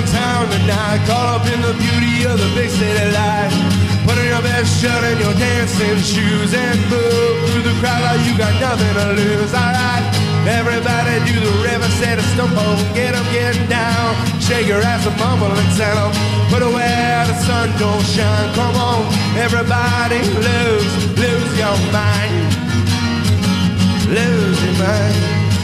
downtown tonight, caught up in the beauty of the big city life. Put on your best shirt and your dancing shoes and move through the crowd like you got nothing to lose. Alright, everybody do the river, set a stumble, get 'em getting down. Shake your ass and mumble and tell 'em, put away the sun don't shine. Come on, everybody lose your mind. Lose your mind.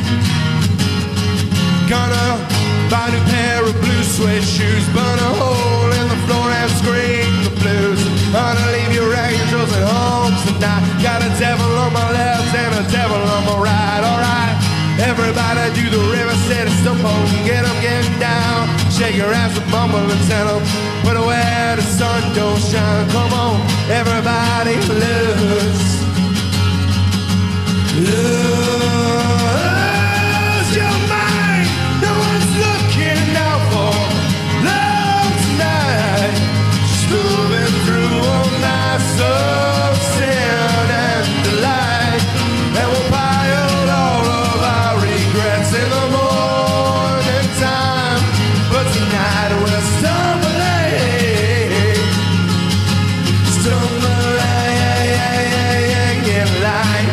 Gonna buy a new pair of blue suede shoes, burn a hole in the floor and scream the blues. Gonna leave your angels at home tonight. Got a devil on my left and a devil on my right. Alright, everybody do the river, set a stump on, get 'em getting down. Shake your ass and mumble and tell 'em, put away the sun don't shine. Come on, everybody lose. Lose your mind. No one's looking out for love tonight. Just moving through a mass of sin and delight. And we'll pile all of our regrets in the morning time. But tonight we're stumbling, in light.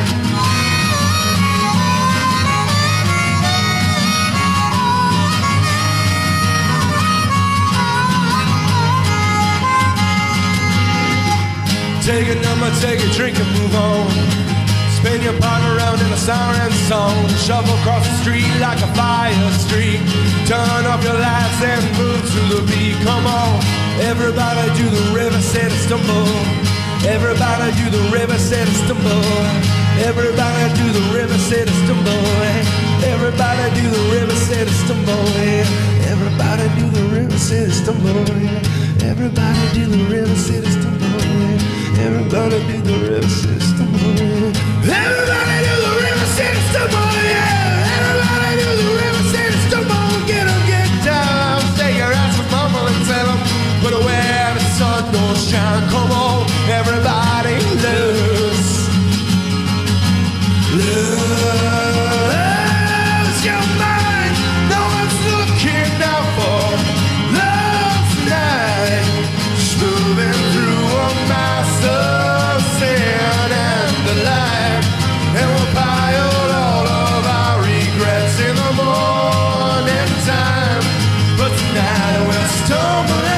Take a number, take a drink and move on. Spin your partner around in a siren song. Shuffle across the street like a fire street. Turn up your lights and move to the beat. Come on, everybody do the river, set a stumble. Everybody do the river, set a stumble. Everybody do the river, set a stumble. Everybody do the river, set a stumble. Everybody do the river, set a stumble. Everybody do the river, set a stumble. Everybody do the river, set a stumble. Everybody do the river, set a stumble. Everybody do the river, set a stumble. Get 'em, get down. Stay your ass and mumble and tell 'em, put away the sun don't shine. Come on, everybody lose. Lose your mind. No one's looking out for love tonight. Just moving through a mass of sin and delight. And we'll pile all of our regrets in the morning time. But tonight we're stumbling.